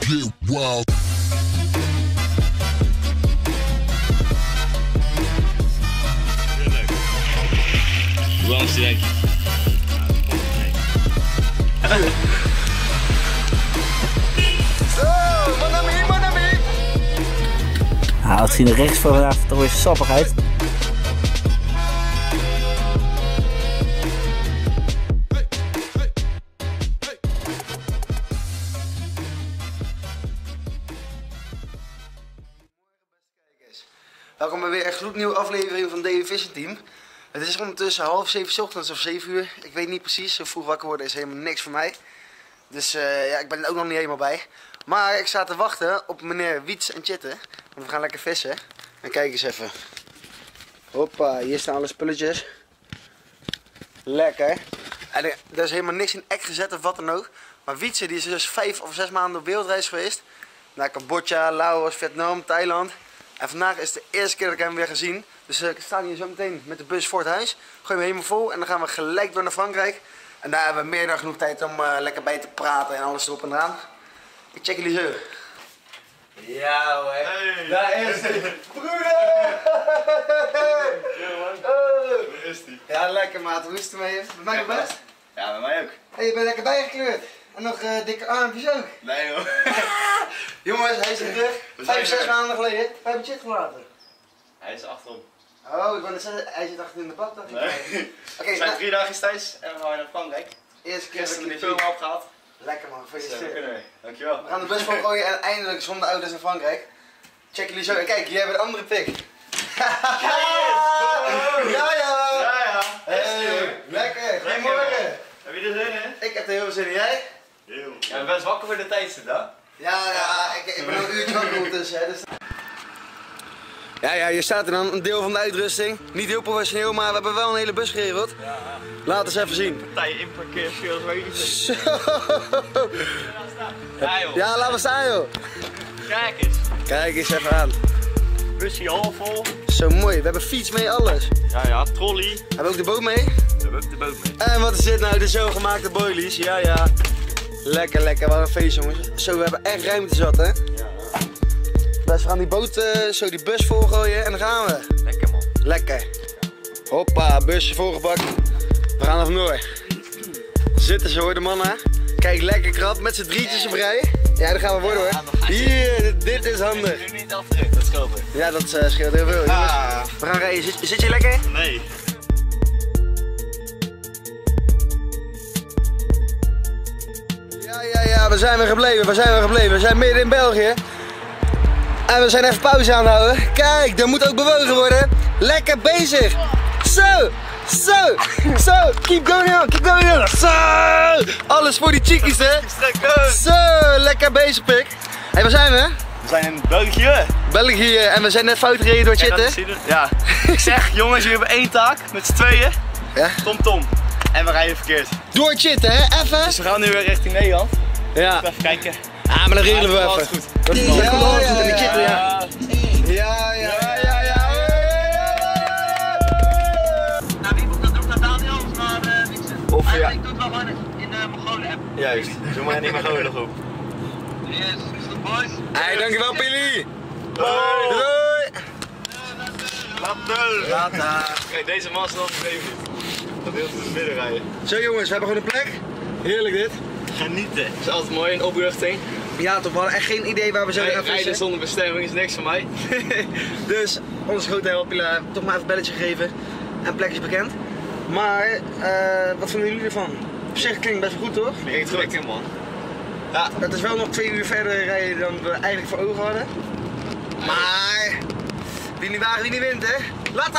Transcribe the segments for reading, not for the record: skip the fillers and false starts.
get wild. Hoe lang is die denk je? Zo, Manami. Nou, het ziet er rechts vanavond toch weer sappig uit. Welkom bij weer een gloednieuwe aflevering van Daily Vision Team. Het is ondertussen 6:30 ochtends of 7 uur. Ik weet niet precies, zo vroeg wakker worden is helemaal niks voor mij. Dus ja, ik ben er ook nog niet helemaal bij. Maar ik sta te wachten op meneer Wiets en Chitte. Want we gaan lekker vissen. En kijk eens even. Hoppa, hier staan alle spulletjes. Lekker. En er is helemaal niks in ek gezet of wat dan ook. Maar Wietse die is dus 5 of 6 maanden op wereldreis geweest. Naar Cambodja, Laos, Vietnam, Thailand. En vandaag is de eerste keer dat ik hem weer gezien. Dus ik sta hier zo meteen met de bus voor het huis. Gooi hem helemaal vol en dan gaan we gelijk door naar Frankrijk. En daar hebben we meer dan genoeg tijd om lekker bij te praten en alles erop en eraan. Ik check jullie zo. Ja hoor, hey. Daar is hij. Broeder! Hoe is die? Ja lekker maat, hoe is het ermee? Bij mij nog best? Ja, bij mij ook. Hey, je bent lekker bijgekleurd. En nog dikke armpjes ook. Nee joh. Jongens, hij is er terug. 5, 6 maanden geleden. We hebben Chit gelaten. Hij is achterom. Oh, ik wou net zeggen, hij zit achter in de bak. Nee. Oké, We zijn 3 dagen thuis en we gaan naar Frankrijk. eerste keer dat ik Gisteren die jullie film zie. opgehaald. Lekker man, gefeliciteerd. Dankjewel. We gaan de bus vol gooien en eindelijk zonder auto's naar Frankrijk. Check jullie zo. En kijk, hier hebben we de andere pik. Ja! Ja. Hey, lekker. Goedemorgen. Heb je er zin in? Ik heb er heel veel zin in. Jij? Heel. Ja, ik ben best wakker voor de tijdstip dan. Ja, ik ben al een uurtje wakker ondertussen. Hè, dus... Ja, hier staat er dan een deel van de uitrusting. Niet heel professioneel, maar we hebben wel een hele bus geregeld. Ja. Laat eens even zien. Partij inparkeerschil, dat weet ik niet. Zo. Ja joh. Ja, laten we staan joh. Kijk eens. Kijk eens even aan. Busje half vol. Zo mooi. We hebben fiets mee, alles. Ja, trolley. Hebben we ook de boot mee? We hebben ook de boot mee. En wat is dit nou? De zogemaakte boilies. Ja. Lekker. Wat een feest jongens. Zo, we hebben echt ruimte zat hè. Ja. Dus we gaan die boot, zo die bus volgooien en dan gaan we. Lekker man. Lekker. Hoppa, busje volgepakt. We gaan er vandoor. Zitten ze hoor de mannen. Kijk, lekker krap met z'n drietjes op rij. Ja, daar gaan we worden hoor. Hier, dit is handig. Nu niet afdrukt, dat scheelt weer. Ja, dat scheelt heel veel. Jongens. We gaan rijden. Zit je lekker? Nee. Ja, we zijn weer gebleven. We zijn midden in België. En we zijn even pauze aan het houden. Kijk, er moet ook bewogen worden. Lekker bezig. Zo. Keep going on. Zo. Alles voor die chickies, hè. Zo, lekker bezig, pik. Hé, waar zijn we? We zijn in België. En we zijn net fout gereden door Chitten. Ja. Ik zeg, jongens, jullie hebben 1 taak met z'n tweeën. Ja. Tom. En we rijden verkeerd. Door Chitten, hè? Even. Dus we gaan nu weer richting Nederland. Ja. Even kijken. Ah, maar dan regelen we Alles even. goed. Dat is goed alles goed in de Chitten, ja. Ja. Nou, wie moet dat doen? Dat Daniel of naar Wietse? Of ja. Ik doe het wel gewoon in de Mongolen app. Juist. Doe maar niet meer gewoon nog op. Yes, is dat boys? Hey, dankjewel Pili. Hoi. Doei. Later. Kijk, deze man is nog gebleven. Dat heel goed in het midden rijden. Zo jongens, we hebben gewoon een plek. Heerlijk dit. Genieten. Dat is altijd mooi, een opluchting. Ja toch, we hadden echt geen idee waar we zouden gaan Rijden vissen. zonder bestemming is niks voor mij. Dus onze grote held Pilar toch maar even een belletje gegeven en plekjes bekend. Maar wat vinden jullie ervan? Op zich klinkt best wel goed toch? Klinkt goed lekker man. Ja. Het is wel nog 2 uur verder rijden dan we eigenlijk voor ogen hadden. Maar wie niet wagen, wie niet wint hè? Latta!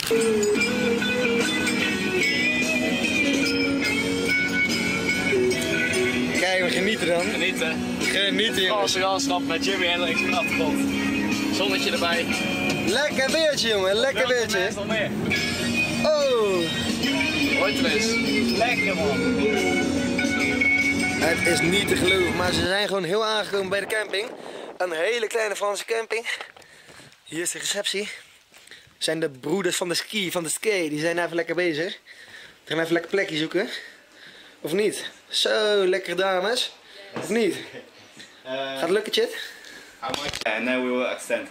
Kijk, we genieten dan. Genieten jongens. Ganschap met Jimi Hendrix op de achtergrond. Zonnetje erbij. Lekker weertje jongen, lekker weertje. Er is nog meer. Oh! Ooit eens. Lekker man. Het is niet te geloven, maar ze zijn gewoon heel aangekomen bij de camping. Een hele kleine Franse camping. Hier is de receptie. Zijn de broeders van de ski, die zijn even lekker bezig. We gaan even lekker plekje zoeken. Of niet? Zo, lekkere dames. Of niet? Gaat het lukken, Chit? How much? And then we will extend.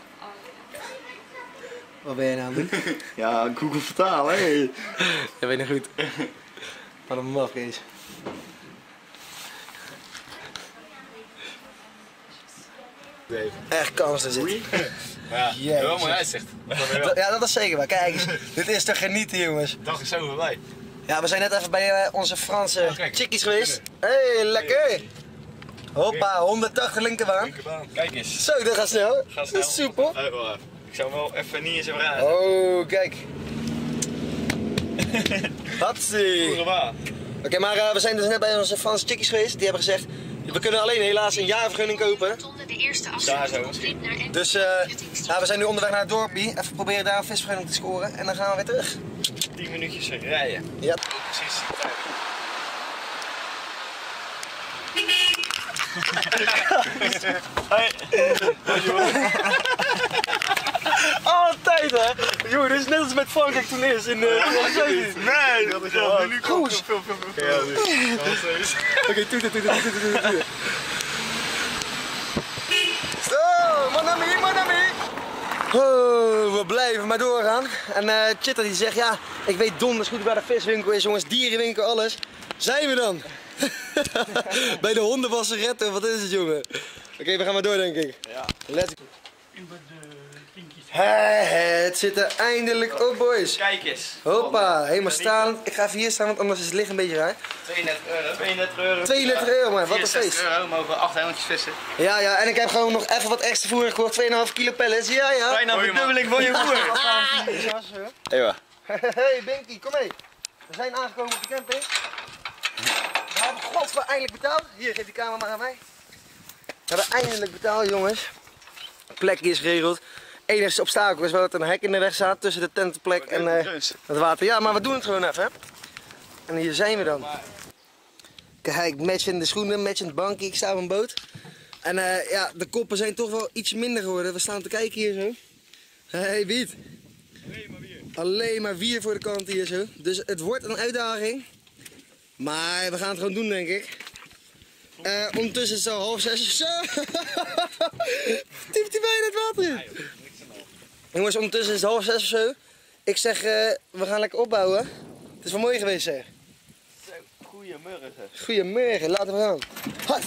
Wat ben je nou aan het doen? Ja, Google vertalen, hé. Dat weet je goed. Wat een maf is. Echt kansen zit. Ja, wel mooi uitzicht. Ja, dat is zeker waar. Kijk eens, dit is toch genieten, jongens. Dacht ik zo voorbij. Ja, we zijn net even bij onze Franse kijk. chickies geweest. Hé, lekker! Hoppa, 180 linkerbaan. Kijk eens. Zo, dat gaat snel. Ga snel. Dat is super. Ik zou hem wel even niet in zijn raden. Oh, kijk. Hatsie. Oké, maar we zijn dus net bij onze Franse chickies geweest. Die hebben gezegd, we kunnen alleen helaas een jaarvergunning kopen. De eerste Daar zo. Dus we zijn nu onderweg naar het dorpje. Even proberen daar een visvergunning te scoren. En dan gaan we weer terug. 10 minuutjes rijden. Ja. Precies. Altijd hè! Jongen, dit is net als met Frankrijk toen eerst in Nee, dat is wel. Nu Goes! Oké, toet. Zo, mon ami! Oh, we blijven maar doorgaan. En Chitta die zegt, ja, ik weet donders goed waar de viswinkel is, jongens, dierenwinkel, alles. Zijn we dan? Bij de hondenwasseretten, wat is het, jongen? Oké, we gaan maar door, denk ik. Ja. Let's go. Het zit er eindelijk op, boys. Kijk eens. Hoppa, helemaal staan. Ik ga even hier staan, want anders is het licht een beetje raar. 32 euro. 32 euro, man, wat een feest. €64 mogen 8 hengeltjes vissen. Ja, en ik heb gewoon nog even wat extra voer gekocht. 2,5 kilo pellets. Ja. Bijna verdubbeling van je voer. Ewa. Hey Binky, kom mee. We zijn aangekomen op de camping. We hebben godver eindelijk betaald. Hier, geef die camera maar aan mij. We hebben eindelijk betaald, jongens. Plekje is geregeld. Enigste obstakel is wel dat er een hek in de weg staat tussen de tentenplek en het water. Ja, maar we doen het gewoon even. Hè? En hier zijn we dan. Kijk, matchende schoenen, matchend bankje. Ik sta op een boot. En ja, de koppen zijn toch wel iets minder geworden. We staan te kijken hier zo. Hey, Wiet. Alleen maar wier voor de kant hier zo. Dus het wordt een uitdaging. Maar we gaan het gewoon doen, denk ik. Ondertussen is het al 5:30. Zo! Typt hij bijna het water in. Jongens, ondertussen is het 5:30 of zo. Ik zeg, we gaan lekker opbouwen. Het is wel mooi geweest, zeg. Goedemorgen. Goedemorgen, laten we gaan. Hart.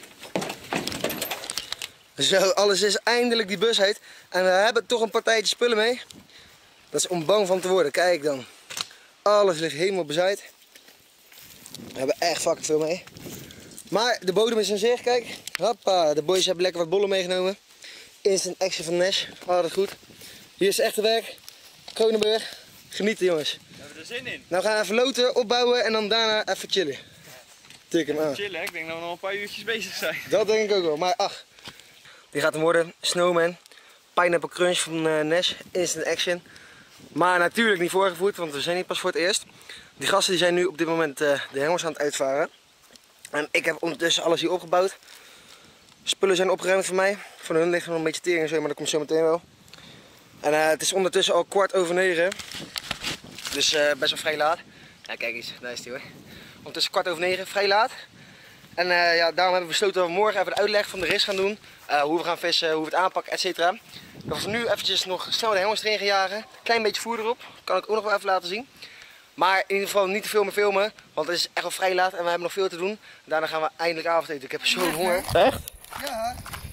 Zo, alles is eindelijk die bus uit. En we hebben toch een partijtje spullen mee. Dat is om bang van te worden. Kijk dan. Alles ligt helemaal bezaaid. We hebben echt fucking veel mee. Maar de bodem is in zicht, kijk. Hoppa, de boys hebben lekker wat bollen meegenomen. Instant action van Nash. Oh, dat goed. Hier is het echte werk. Kronenburg. Genieten, jongens. We hebben er zin in. Nou gaan we even loten, opbouwen en dan daarna even chillen. Tik hem aan. Chillen, ik denk dat we nog een paar uurtjes bezig zijn. Dat denk ik ook wel. Maar ach, die gaat hem worden. Snowman. Pineapple Crunch van Nash. Instant action. Maar natuurlijk niet voorgevoerd, want we zijn niet pas voor het eerst. Die gasten die zijn nu op dit moment de hengels aan het uitvaren. En ik heb ondertussen alles hier opgebouwd. Spullen zijn opgeruimd voor mij. Van hun ligt er nog een beetje tering en zo, maar dat komt zo meteen wel. En het is ondertussen al 9:15. Dus best wel vrij laat. Ja, kijk eens, daar is hij hoor. Ondertussen 9:15, vrij laat. En ja, daarom hebben we besloten dat we morgen even de uitleg van de race gaan doen. Hoe we gaan vissen, hoe we het aanpakken, etc. Dat we nu eventjes nog snel de hengels erin gaan jagen. Klein beetje voer erop. Kan ik ook nog wel even laten zien. Maar in ieder geval niet te veel meer filmen, want het is echt wel vrij laat en we hebben nog veel te doen. Daarna gaan we eindelijk avondeten. Ik heb zo'n honger. Echt? Ja.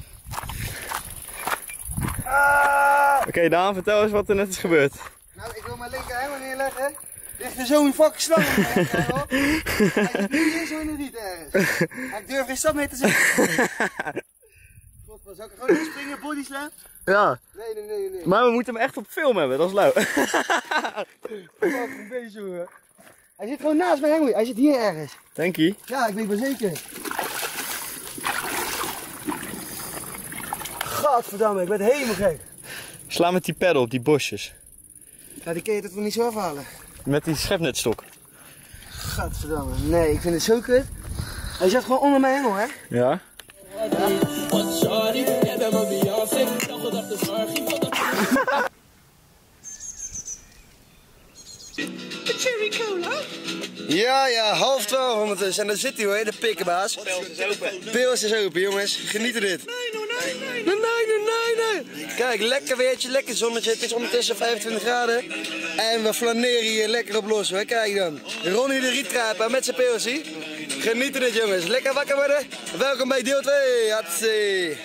Oké, Daan, vertel eens wat er net is gebeurd. Nou, ik wil mijn linker hengel neerleggen. Er ligt er zo'n fucking slang op mijn hengel. Hij zit nu in zo'n riet ergens. Maar ik durf geen stap mee te zetten. God, zal ik er gewoon in springen, body slam? Ja. Nee. Maar we moeten hem echt op film hebben, dat is lauw. Fucking beest, jongen. Hij zit gewoon naast mijn hengel. Hij zit hier ergens. Denk je? Ja, ik weet wel zeker. Godverdamme, ik ben helemaal gek. Sla met die pedal op die bosjes. Ja, die kun je toch niet zo afhalen? Met die schepnetstok. Godverdamme, nee, ik vind het zo kut. Hij zat gewoon onder mijn hengel, hè? Ja? Ja, ja, 11:30 ondertussen. En daar zit hij hoor, de pikkenbaas. Pils is open, jongens. Genieten dit. Nee. Kijk, lekker weertje, lekker zonnetje. Het is ondertussen 25 graden. En we flaneren hier lekker op los hoor. Kijk dan. Ronnie de Rietkruiper met zijn pilsie. Genieten dit jongens. Lekker wakker worden. Welkom bij deel 2. Hatsie.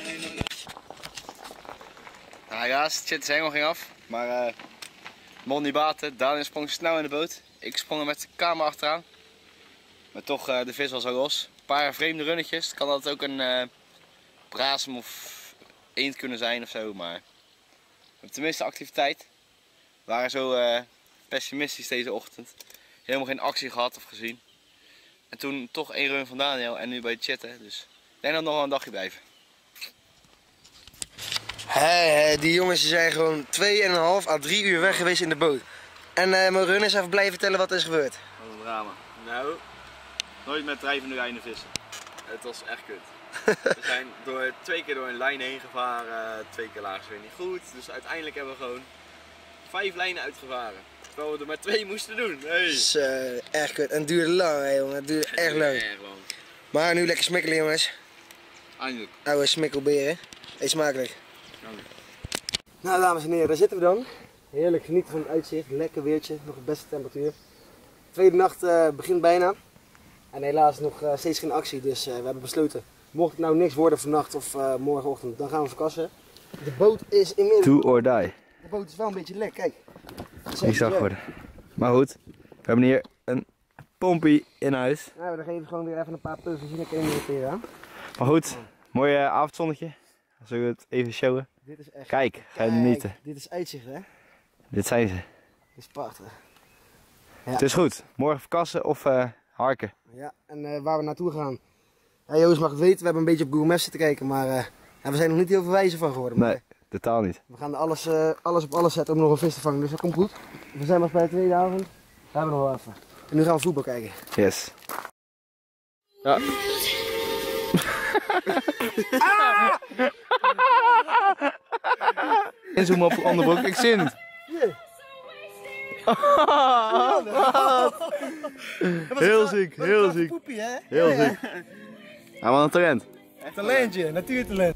Nou ja, het shit is helemaal ging af. Maar mond niet baten. Daniel sprong snel in de boot. Ik sprong er met de camera achteraan. Maar toch, de vis was al los. Een paar vreemde runnetjes. Het kan altijd ook een brasem of eend kunnen zijn of zo. Maar we hebben tenminste activiteit. We waren zo pessimistisch deze ochtend. Helemaal geen actie gehad of gezien. En toen toch 1 run van Daniel en nu bij het chatten. Dus ik denk dat we nog wel een dagje blijven. Die jongens die zijn gewoon 2,5 à 3 uur weg geweest in de boot. En mogen hun eens even blijven vertellen wat er is gebeurd? Wat een drama. Nou, nooit met drijvende lijnen vissen. Het was echt kut. We zijn 2 keer door een lijn heen gevaren, 2 keer lagen ze weer niet goed. Dus uiteindelijk hebben we gewoon 5 lijnen uitgevaren. Terwijl we er maar 2 moesten doen. Hey. Dat is echt kut. En het duurde lang hè jongen, het duurde echt lang. Maar nu lekker smikkelen jongens. Eindelijk. Oude smikkelberen. Eet smakelijk. Nou dames en heren, daar zitten we dan. Heerlijk genieten van het uitzicht, lekker weertje, nog de beste temperatuur. Tweede nacht begint bijna. En helaas nog steeds geen actie, dus we hebben besloten. Mocht het nou niks worden vannacht of morgenochtend, dan gaan we verkassen. De boot is inmiddels... Do or die. De boot is wel een beetje lek, kijk. Niet zacht worden. Maar goed, we hebben hier een pompie in huis. Nou, dan geven we gewoon weer even een paar puffers en dan kunnen we weer aan. Maar goed, mooi avondzonnetje. Zullen we het even showen? Dit is echt... Kijk, ga je genieten. Dit is uitzicht hè. Dit zijn ze. Dit is prachtig. Ja. Het is goed. Morgen verkassen of harken. Ja, en waar we naartoe gaan. Ja, Joost mag het weten, we hebben een beetje op Google Maps zitten kijken, maar we zijn nog niet heel veel wijzer van geworden. Maar, Nee, totaal niet. we gaan alles op alles zetten om nog een vis te vangen, dus dat komt goed. We zijn pas bij de tweede avond. We hebben nog wel even. En nu gaan we voetbal kijken. Yes. Ja. Inzoomen op de onderbroek, ik zie het. Heel ziek, heel ziek. Poepie, hè? Heel ziek. Ja, wat een talent. Talentje, natuurtalent.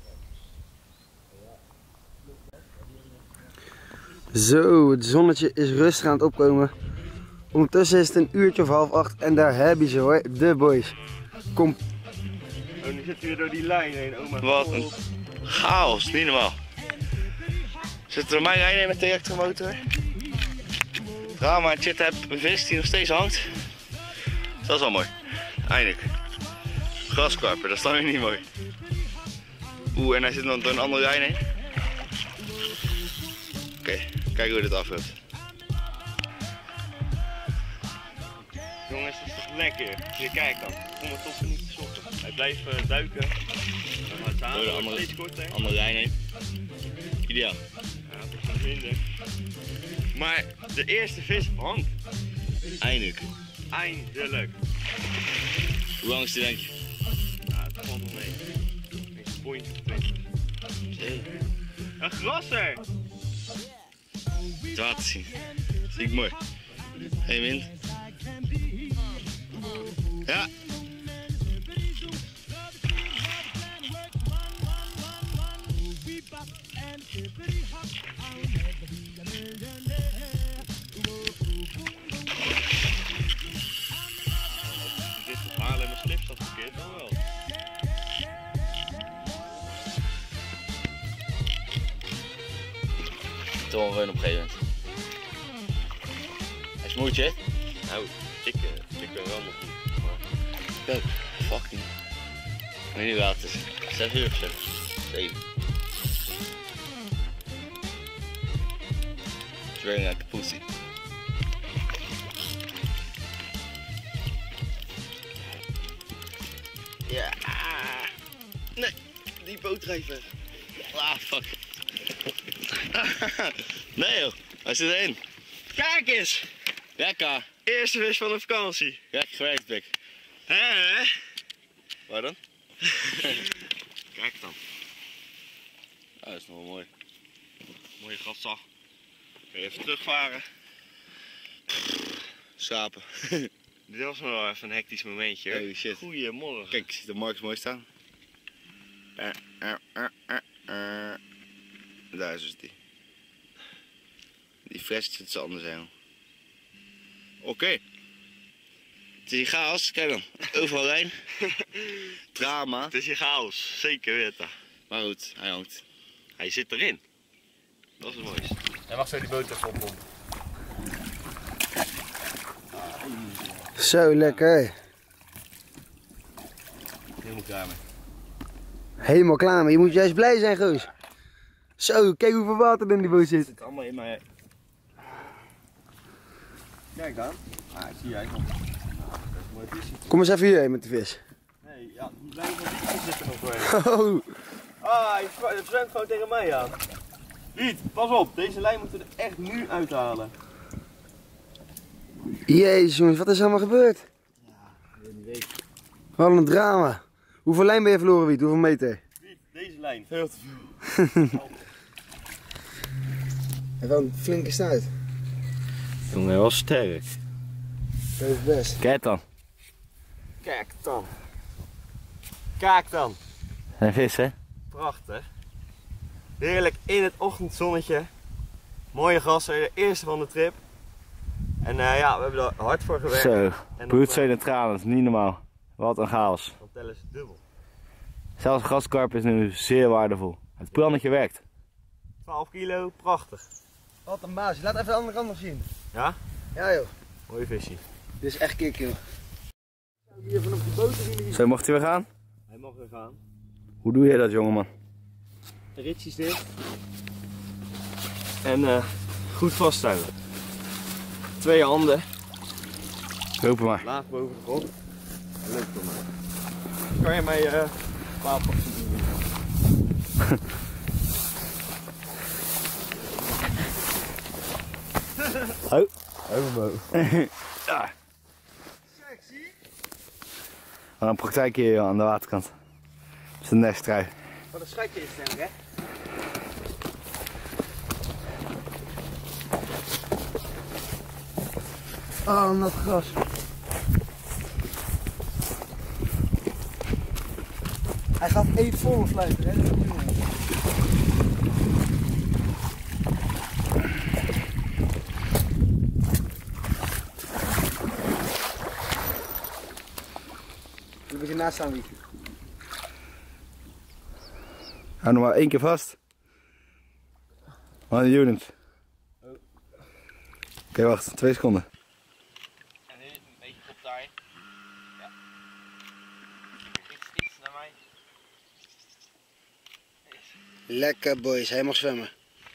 Zo, het zonnetje is rustig aan het opkomen. Ondertussen is het 7:30 en daar heb je ze hoor, de boys. Kom. Oh, nu zitten we door die lijn heen, oma. Wat een chaos, niet normaal. Zit er mijn lijn in met de elektromotor? Drama en shit heb een vis die nog steeds hangt. Dat is wel mooi. Eindelijk. Graskarper, dat is dan weer niet mooi. Oeh, en hij zit dan door een andere lijn heen. Oké, kijken hoe dit afloopt. Jongens, het is toch lekker. Hier, kijk dan. Kom maar toch niet te sokken. Hij blijft duiken. Dan gaat het samen. Door de andere- Steeds korter. Andere lijn heen. Ideaal. Ja, dat is nog minder. Maar de eerste vis hangt. Eindelijk. Eindelijk. Hoe lang is die denk je? Ja, het valt nog mee. Een point of 20. Een grasser! Het water zien. Zie ik mooi. Geen wind. Ja. Dit is halen mijn slip staat verkeerd, dan wel. Toch een run op een gegeven moment. Hij is moeitje, hè? Nou, ik ben wel nog niet. Kijk, fucking. Ik weet niet hoe laat het is. 6 uur of zo. 7. Het is weer een lekker poesie. Ja. Nee, die boot drijft weg. Ah, fuck. Nee joh, hij zit erin. Kijk eens! Lekker. Eerste vis van de vakantie. Lekker gewerkt, Pik. Hè? Waar dan? Kijk dan. Ah, dat is nog wel mooi. Mooie gatzag. Kun je even terugvaren. Schapen. Dit was wel even een hectisch momentje. Holy shit. Goedemorgen. Kijk, ik zie de Marcus mooi staan. Daar is dus die. Die fles zit zo anders heen. Oké. Het is hier chaos, kijk dan. Overal lijn. Drama. Het is hier chaos, zeker weten. Maar goed, hij hangt. Hij zit erin. Dat is het mooiste. Hij mag zo die boot even oppompen. Zo lekker. Helemaal klaar mee. Helemaal klaar, maar je moet juist blij zijn, goos. Zo, kijk hoeveel water er in die boot zit. Het zit allemaal in mijn... Kijk dan. Ah, ik zie jij nog. Dat is een mooi visje. Kom eens even hierheen met de vis. Nee, ja, die lijn van die zit er nog doorheen. Oh, Ah, hij zwemt gewoon tegen mij aan. Piet, pas op. Deze lijn moeten we er echt nu uithalen. jezus jongens, wat is er allemaal gebeurd? Wat een drama. Hoeveel lijn ben je verloren, Wiet? Hoeveel meter? Piet, deze lijn. Veel te veel. Hij wel een flinke snuit. Jongen, wel sterk. Dat is best. Kijk dan. Kijk dan. Kijk dan. Een vis, hè? Prachtig. Heerlijk in het ochtendzonnetje. Mooie gassen, de eerste van de trip. En ja, we hebben er hard voor gewerkt. Zo. En Bloed, zweet en tranen, dat is niet normaal. Wat een chaos. dan tellen ze dubbel. Zelfs graskarp is nu zeer waardevol. Het plannetje werkt. 12 kilo, prachtig. Wat een baas. Laat even de andere kant nog zien. Ja? Ja joh. Mooie visje. Dit is echt kick joh. Hier vanaf die boot zien. Zo, mocht hij weer gaan? Hij mag er gaan. Hoe doe je dat, jongeman? Ritjes dicht. En goed vasthouden. 2 handen, Lopen maar. laag boven de grond. En leuk voor mij. Kan je mij wapen? Oh. Overboven. Ja. Wat een praktijk hier joh, aan de waterkant. Dat is een nesttrui. Wat een schuitje is het hè? Oh, nat gras. Hij gaat even vol sluiten, hè? Je moet hiernaast staan, Wiet. Hou nog maar 1 keer vast. 1 unit. Oké, wacht. 2 seconden. En nu een beetje op daar. Ja. Iets naar mij. Lekker boys, hij mag zwemmen.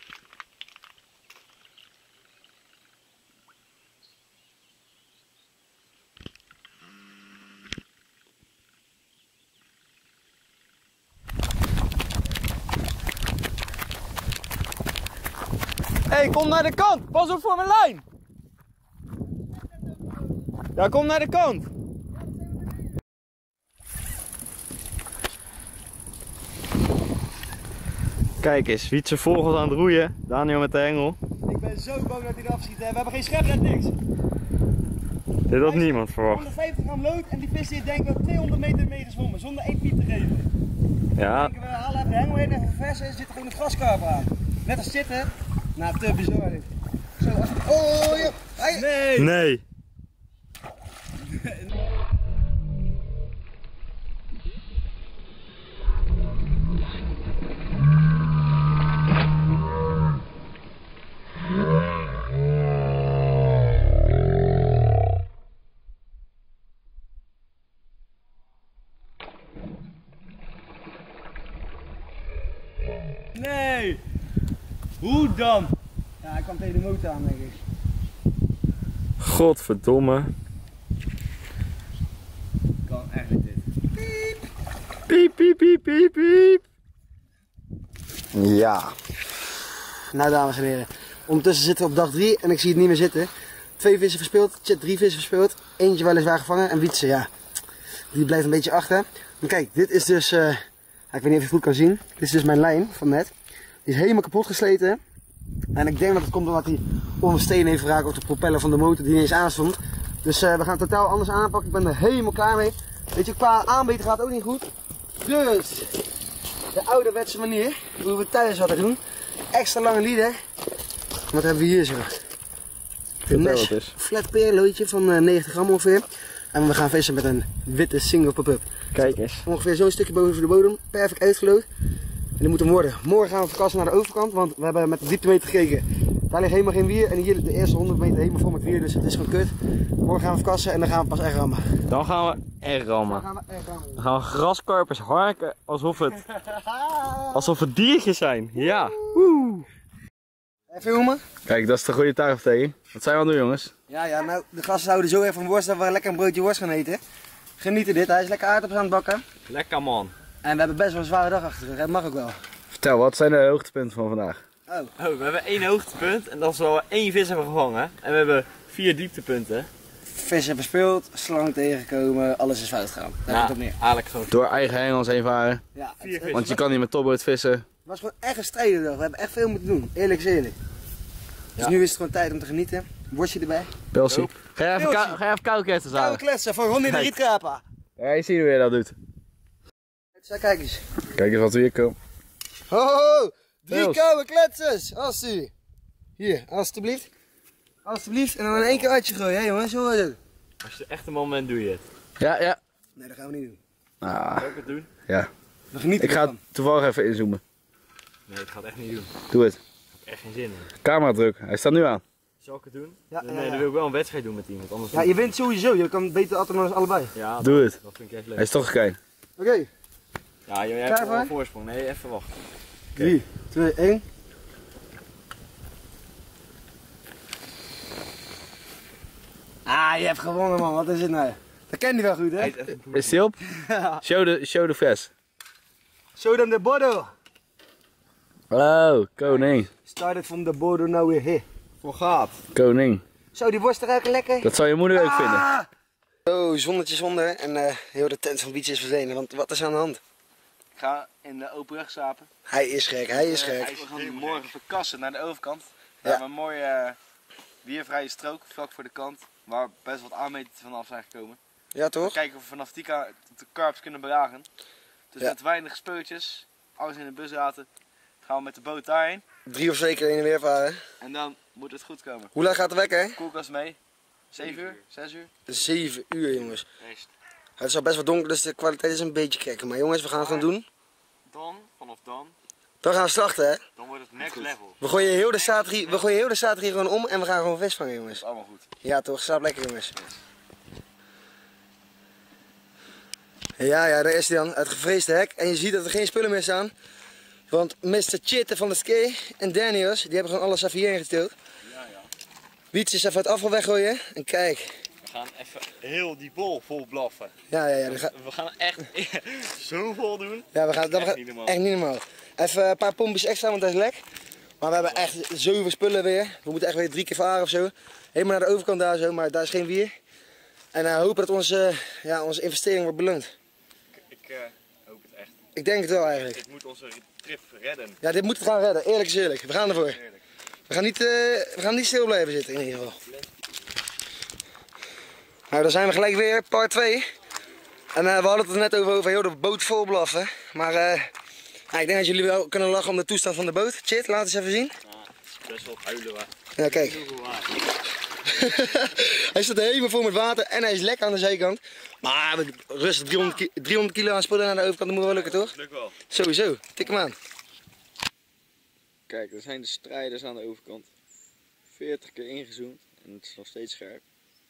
Hey, kom naar de kant! Pas op voor mijn lijn! Ja, kom naar de kant! Kijk eens, Wietse vogels aan het roeien. Daniel met de hengel. Ik ben zo bang dat hij eraf schiet. We hebben geen schepnet, niks. Dit had niemand verwacht. 150 gram lood en die vis heeft denk ik wel 200 meter mee gezwommen zonder 1 piep te geven. Ja, We halen even de hengel heen, even versen en er zit gewoon een graskarper aan. Net als zitten. Nou, te bizar dit. Zo, als... Oh, joh. Hij... nee. Nee! Hoe dan? Ja, hij kwam tegen de motor aan, denk ik. Godverdomme. Kan echt niet dit. Piep, piep, piep, piep, piep. Ja. Nou, dames en heren. Ondertussen zitten we op dag 3 en ik zie het niet meer zitten. 2 vissen verspeeld, 3 vissen verspeeld. Eentje weliswaar gevangen en Wietse, ja. Die blijft een beetje achter. Maar kijk, dit is dus... ik weet niet of je het goed kan zien. Dit is dus mijn lijn van net. Die is helemaal kapot gesleten. En ik denk dat het komt omdat hij onder stenen heeft geraakt op de propeller van de motor die niet eens aanstond. Dus Dus we gaan het totaal anders aanpakken. Ik ben er helemaal klaar mee. Weet je, qua aanbeten gaat het ook niet goed. Dus, de ouderwetse manier, hoe we thuis hadden doen. Extra lange lieden. Wat hebben we hier zo? Een mes, flat peerloodje van 90 gram ongeveer. En we gaan vissen met een witte single pop-up. Kijk eens. Ongeveer zo'n stukje boven de bodem, perfect uitgelood. En die moet hem worden. Morgen gaan we verkassen naar de overkant, want we hebben met de dieptemeter gekeken. Daar ligt helemaal geen wier en hier de eerste 100 meter helemaal vol met wier, dus het is gewoon kut. Morgen gaan we verkassen en dan gaan we pas echt rammen. Dan gaan we echt rammen. Dan gaan we graskarpers harken alsof het diertjes zijn. Ja. Even filmen? Kijk, dat is de goede tuigafdeling. Wat zijn we aan het doen, jongens? Ja, nou de gasten houden zo even van worst dat we lekker een broodje worst gaan eten. Genieten dit, hij is lekker aardappels aan het bakken. Lekker man. En we hebben best wel een zware dag achter de rug, dat mag ook wel. Vertel, wat zijn de hoogtepunten van vandaag? Oh. We hebben 1 hoogtepunt en dat is wel we 1 vis hebben gevangen. En we hebben 4 dieptepunten. Vissen verspeeld, slang tegengekomen, alles is fout gegaan. Daar komt het op neer. Eigenlijk gewoon. Door eigen hengels heen varen. Ja, Want je kan niet met topboot vissen. Het was gewoon echt een strijdendag, we hebben echt veel moeten doen, eerlijk is eerlijk. Dus nu is het gewoon tijd om te genieten. Worstje erbij. Pelsie. Ga je even Koude koudketsen halen? kletsen van Ronnie de Rietkrapa. Ja, je ziet hoe je dat doet. Kijk eens. Kijk eens wat we hier komen. Ho, ho, ho. 3 Pils. koude kletsers, alsjeblieft. Hier, alsjeblieft. Alsjeblieft, en dan in 1 keer uitje gooien, hè jongens, zo is het. Als je echt een man bent, doe je het. Ja, ja. Nee, dat gaan we niet doen. Ah, Zou ik het doen? ja. We genieten Ik ga ervan. toevallig even inzoomen. Nee, ik ga het echt niet doen. Doe het. Ik heb echt geen zin in. Camera druk. Hij staat nu aan. Zal ik het doen? Ja, Nee, dan wil ik wel een wedstrijd doen met iemand. Anders Ja, je wint sowieso, je kan beter altijd nog eens allebei. ja, Doe het. dat vind ik echt leuk. Hij is toch gekijn. Oké, Ja, jij Klaar hebt wel voor? een voorsprong. Nee, even wachten. 3, 2, 1. Ah, je hebt gewonnen man, wat is het nou? Dat ken je wel goed hè? Is hij op? Show the vest. Show them the border. Hallo, koning. Started from the border, now we're here. Voor gaat. Koning. Zo, die worst ruiken lekker. Dat zou je moeder ook vinden. Zo, zonnetje zonder en heel de tent van Wietse is verdwenen, want wat is aan de hand? Ik ga in de open weg slapen. Hij is gek, hij is gek. We gaan morgen verkassen naar de overkant. We Ja. hebben een mooie wiervrije strook vlak voor de kant. Waar best wat aanmetingen vanaf zijn gekomen. Ja We toch? kijken of we vanaf die kant de karps kunnen beragen. Dus Ja. met weinig speurtjes, alles in de bus laten, gaan we met de boot daarheen. 3 of 2 keer heen en weer varen. En dan moet het goed komen. Hoe laat gaat de wekker? Koelkast mee. 7 uur? 6 uur? 7 uur jongens. Rest. Het is al best wel donker, dus de kwaliteit is een beetje krekken. Maar jongens, we gaan het gewoon doen. Vanaf dan, Dan gaan we starten hè. dan wordt het next level. We gooien heel de strategie gewoon om en we gaan gewoon vis vangen jongens. Dat is allemaal goed. Ja toch, slaap lekker jongens. Ja, daar is hij dan, het gevreesde hek. En je ziet dat er geen spullen meer staan. Want Mr. Chitte van de Ski en Daniels, die hebben gewoon alles even hierheen getild. Wiets is even het afval weggooien. En kijk. We gaan even heel die bol vol blaffen. Ja. We gaan echt zo vol doen. Ja, we gaan, dat Echt gaat niet normaal. echt niet normaal. Even een paar pompjes extra, want dat is lek. Maar we hebben echt zoveel spullen weer. We moeten echt weer 3 keer varen of zo. Helemaal naar de overkant daar zo, maar daar is geen wier. En hopen dat onze investering wordt beloond. Ik hoop het echt. Ik denk het wel eigenlijk. Dit moet onze trip redden. Ja, dit moet het gaan redden. Eerlijk is eerlijk. We gaan ervoor. We gaan niet stil blijven zitten in ieder geval. Nou, dan zijn we gelijk weer, part 2. En we hadden het er net over heel de boot vol blaffen. Maar ik denk dat jullie wel kunnen lachen om de toestand van de boot. Chit, laat eens even zien. Best wel huilen waar. Ja, kijk. Hij staat helemaal vol met water en hij is lekker aan de zijkant. Maar rustig 300 kilo aan spullen naar de overkant, dat moet wel lukken toch? Lukt wel. Sowieso, tik hem aan. Kijk, er zijn de strijders aan de overkant. 40 keer ingezoomd en het is nog steeds scherp.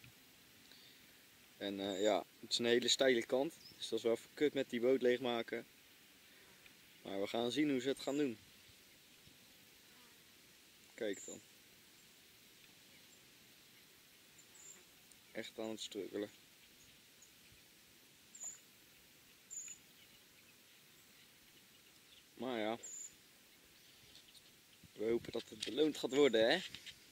En ja, het is een hele steile kant, dus dat is wel even kut met die boot leegmaken. Maar we gaan zien hoe ze het gaan doen. Kijk dan. Echt aan het struggelen. Maar ja. We hopen dat het beloond gaat worden, hè?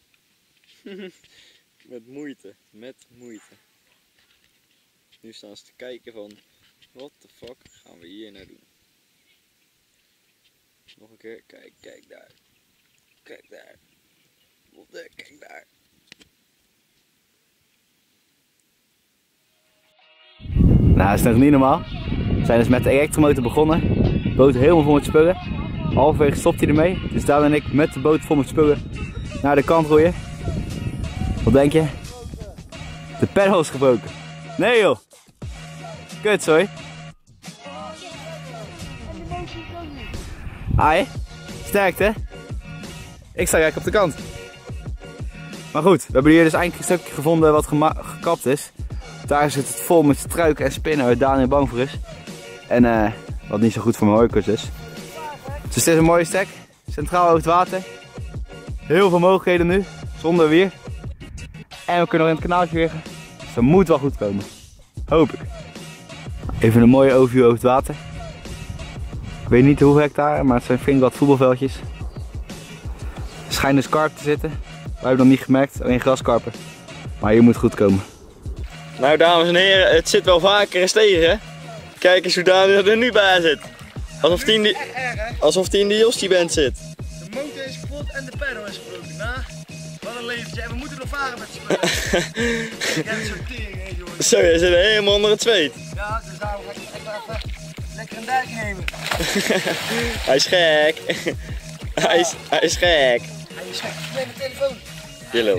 Met moeite, met moeite. Nu staan ze te kijken van, what the fuck gaan we hier nou doen? Nog een keer, kijk, kijk daar. Kijk daar. Kijk daar. Nou, dat is nog niet normaal. We zijn dus met de elektromotor begonnen. De boot helemaal vol met spullen. Halverwege stopt hij ermee. Dus Daan en ik met de boot vol met spullen naar de kant roeien. Wat denk je? De pedal is gebroken. Nee joh. Kut, sorry. Ai, sterkte. Ik sta gelijk op de kant. Maar goed, we hebben hier dus eindelijk een stukje gevonden wat gekapt is. Daar zit het vol met struiken en spinnen waar Daniel bang voor is. En wat niet zo goed voor mijn hooikoorts is. Dus het is een mooie stek. Centraal over het water. Heel veel mogelijkheden nu, zonder weer. En we kunnen nog in het kanaaltje liggen. Dus dat moet wel goed komen. Hoop ik. Even een mooie overview over het water. Ik weet niet hoeveel hectare, maar het zijn flink wat voetbalveldjes. Er schijnt dus karp te zitten. Wij hebben nog niet gemerkt, alleen graskarpen. Maar hier moet het goed komen. Nou dames en heren, het zit wel vaker eens tegen. Kijk eens hoe Daniel er nu bij zit. Alsof hij in de Jostie-band zit. De motor is kapot en de pedal is gebroken. Nou, wat een leventje. En we moeten nog varen met z'n spullen. Ik heb zo'n tering, hè jongens. Zo, jij zit helemaal onder het zweet. Ja, dus daarom ga ik even lekker een duik nemen. Hij is gek. Hij is gek. Hij is gek. Neem mijn telefoon. Je lul.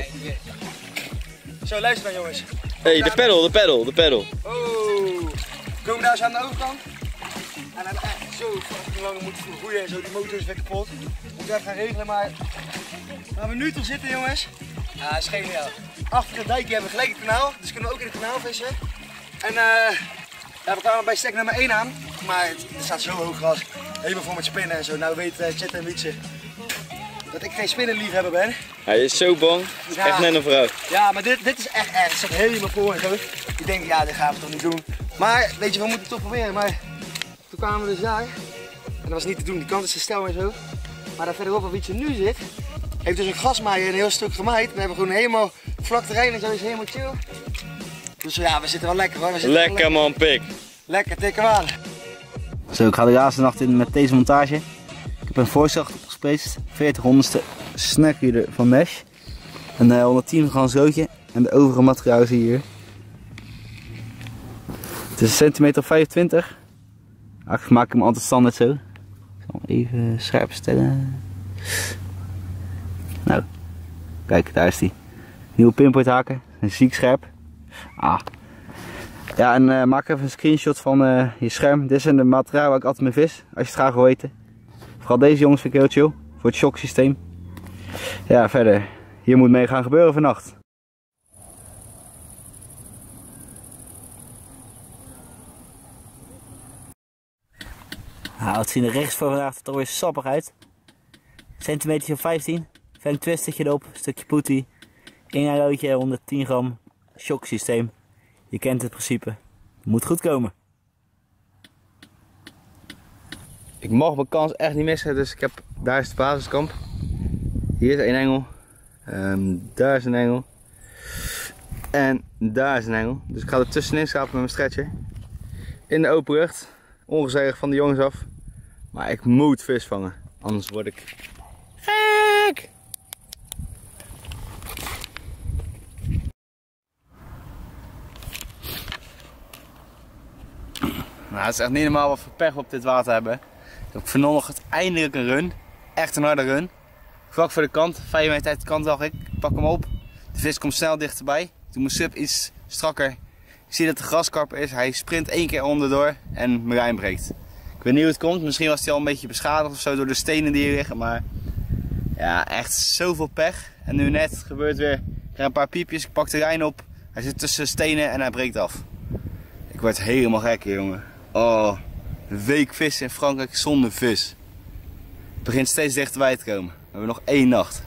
Zo, luister dan jongens. Hé, de pedal. Oh, we komen daar zo aan de overkant. En dan echt zo fucking lang moeten groeien en zo, die motor is weer kapot. Moet even gaan regelen, maar waar we nu toch zitten jongens, ja, dat is geniaal. Achter het dijkje hebben we gelijk het kanaal, dus kunnen we ook in het kanaal vissen. En ja, we kwamen bij stek nummer 1 aan, maar er staat zo hoog gras, helemaal vol met spinnen en zo. Nou weet Chet en Wietse dat ik geen spinnenliefhebber ben. Hij is zo bang. Ja. Echt net een vrouw. Ja, maar dit is echt erg. Het staat helemaal vol en zo. Ik denk, ja, dit gaan we toch niet doen. Maar weet je, we moeten het toch proberen. Maar toen kwamen we dus daar. En dat was niet te doen. Die kant is te stel en zo. Maar daar verderop waar Wietse nu zit, heeft dus een grasmaaier een heel stuk gemaaid. We hebben gewoon helemaal vlak terrein en zo, is helemaal chill. Dus ja, we zitten wel lekker hoor. Lekker man, pik. Lekker, tik hem aan. Zo, ik ga de laatste nacht in met deze montage. Ik heb een voorzacht opgespeest. 40 honderdste snackreader van Mesh. Een 110 gram zootje. En de overige materiaal zie je hier. Het is een centimeter of 25. Ik maak hem altijd standaard zo. Ik zal hem even scherp stellen. Nou, kijk, daar is die. Nieuwe pinpoint haken. Ziek scherp. Ah. Ja, en maak even een screenshot van je scherm. Dit zijn de materialen waar ik altijd mee vis. Als je het graag wil weten. Vooral deze jongens vind ik heel chill. Voor het shocksysteem. Ja, verder. Hier moet mee gaan gebeuren vannacht. Nou, het ziet er rechts voor vandaag toch weer sappig uit. Centimeter of 15. Verder twistertje erop. Stukje poetie. Inhaalloodje 110 gram. Shocksysteem. Je kent het principe. Moet goed komen. Ik mag mijn kans echt niet missen, dus daar is de basiskamp. Hier is één engel. Daar is een engel. En daar is een engel. Dus ik ga er tussenin slapen met mijn stretcher. In de open lucht. Ongezellig van de jongens af. Maar ik moet vis vangen. Anders word ik gek. Nou, het is echt niet normaal wat voor pech we op dit water hebben. Ik heb vanochtend eindelijk een run. Echt een harde run. Vlak voor de kant, 5 meter uit de kant dacht ik. Ik pak hem op. De vis komt snel dichterbij. Toen mijn sub iets strakker. Ik zie dat de graskarper is. Hij sprint 1 keer onderdoor en mijn lijn breekt. Ik weet niet hoe het komt. Misschien was hij al een beetje beschadigd of zo door de stenen die hier liggen. Maar ja, echt zoveel pech. En nu net gebeurt weer een paar piepjes. Ik pak de lijn op. Hij zit tussen stenen en hij breekt af. Ik word helemaal gek hier, jongen. Oh, een week vissen in Frankrijk zonder vis. Het begint steeds dichterbij te komen. We hebben nog 1 nacht.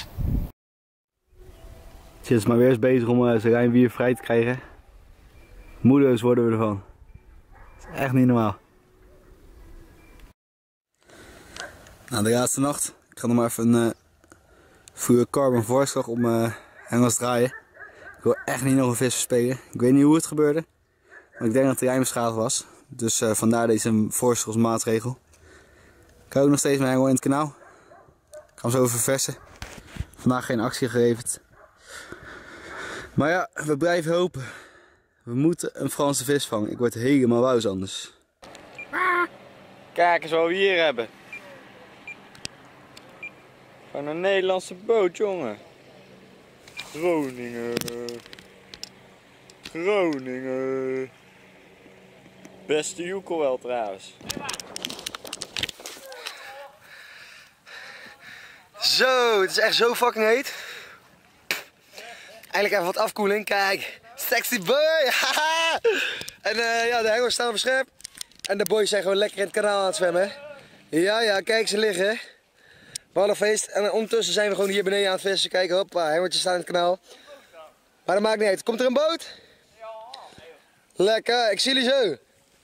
Zit is maar weer eens bezig om zijn lijn weer vrij te krijgen. Moedeloos worden we ervan. Dat is echt niet normaal. Nou, de laatste nacht. Ik ga nog maar even een fluorocarbon voorslag op mijn hengels draaien. Ik wil echt niet nog een vis verspelen. Ik weet niet hoe het gebeurde. Maar ik denk dat de lijn beschadigd was. Dus vandaar deze voorzorgsmaatregel. Ik hou ook nog steeds mijn hengel in het kanaal. Ik ga hem zo even verversen. Vandaag geen actie geleverd. Maar ja, we blijven hopen. We moeten een Franse vis vangen. Ik word helemaal wauws anders. Kijk eens wat we hier hebben. Van een Nederlandse boot, jongen. Groningen. Groningen. Beste joekel wel trouwens. Zo, het is echt zo fucking heet. Eindelijk even wat afkoeling. Kijk, sexy boy. Haha. En ja, de hengels staan op scherp. En de boys zijn gewoon lekker in het kanaal aan het zwemmen. Ja, kijk ze liggen. Wat een feest. En ondertussen zijn we gewoon hier beneden aan het vissen. Kijk, hoppa, hengeltjes staan in het kanaal. Maar dat maakt niet uit. Komt er een boot? Lekker, ik zie jullie zo.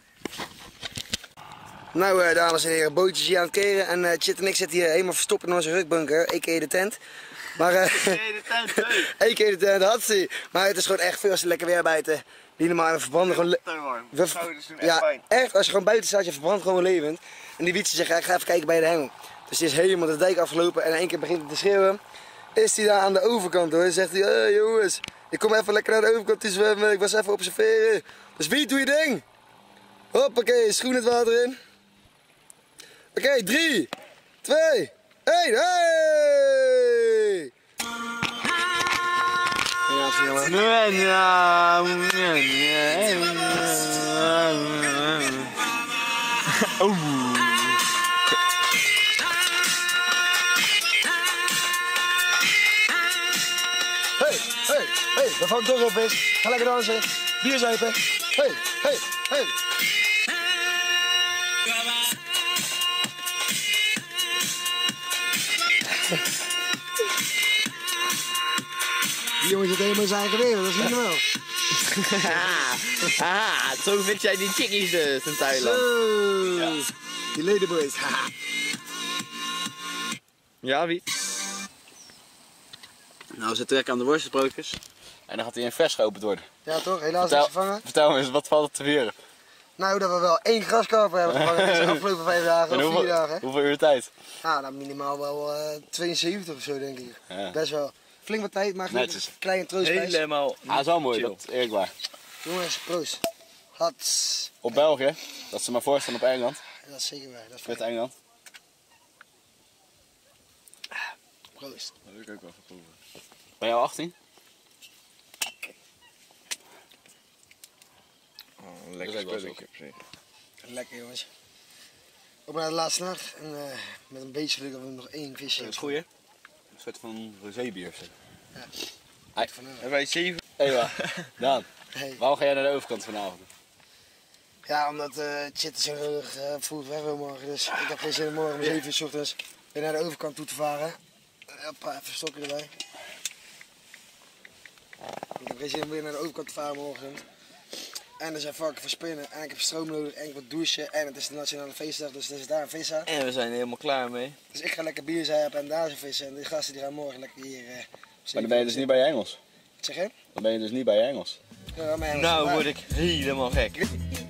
Nou, dames en heren, bootjes hier aan het keren. En Chit en ik zitten hier helemaal verstopt in onze rukbunker, a.k.a. de tent. Maar, a.k.a. de tent, had-ie. Maar het is gewoon echt veel te lekker weer buiten. Die normaal we verbranden gewoon... Ja, echt, als je gewoon buiten staat, je verbrandt gewoon levend. En die wietse zegt, ik ga even kijken bij de hengel. Dus die is helemaal de dijk afgelopen en in één keer begint hij te schreeuwen. Is hij daar aan de overkant hoor. Dan zegt hij, hey, jongens, ik kom even lekker naar de overkant te zwemmen. Ik was even observeren. Dus wie doe je ding? Hoppakee, schoen het water in. Oké, 3, 2, 1, hey! Hey, we vangen toch op eens. Ga lekker dansen. Bier zuipen. Hey. Die jongen zit helemaal in zijn eigen wereld, dat is niet normaal. Haha, zo vind jij die chickies dus in Thailand. Zo, ja. Die ladyboys. Ja, wie? Nou, we zitten lekker aan de worstelsprookjes. En dan gaat hij in vers geopend worden. Ja toch, helaas niet gevangen. Vertel me eens, wat valt er te vieren? Nou, dat we wel 1 graskarper hebben gevangen deze afgelopen 5 dagen of 4 dagen. Hoeveel uur tijd? Nou, dan minimaal wel 72 of zo denk ik. Ja. Best wel. Flink wat tijd, maar een kleine troostprijs. Helemaal. Ah, zo mooi, dat is eerlijk waar. Jongens, proost. Hats. Op België, dat ze maar voorstaan op Engeland. Dat is zeker waar. Dat is Met Engeland. Proost. Dat wil ik ook wel verproeven. Ben jij al 18? Oh, lekker spulletje op zich. Lekker jongens. Op naar de laatste nacht en met een beetje geluk hebben we nog 1 visje. Dat is goed, hè? Een soort van rosébier of zo. Ja. En wij 7. Ewa, Daan, Hey. waarom ga jij naar de overkant vanavond? Ja, omdat Chit zo nodig vroeg weg wil morgen. Dus ik heb geen zin om morgen om 7 uur 's ochtends weer naar de overkant toe te varen. Hoppa, even stokken erbij. Ik heb geen zin om weer naar de overkant te varen morgen. En er zijn varken voor spinnen en ik heb stroom nodig en ik moet douchen. En het is de nationale feestdag, dus er is daar een vis aan. En we zijn er helemaal klaar mee. Dus ik ga lekker bier zuipen en daar zijn vissen. En die gasten die gaan morgen lekker hier... Maar dan ben je dus niet bij je Engels. Wat zeg je? Dan ben je dus niet bij je Engels. Ja, maar Nou word ik helemaal gek.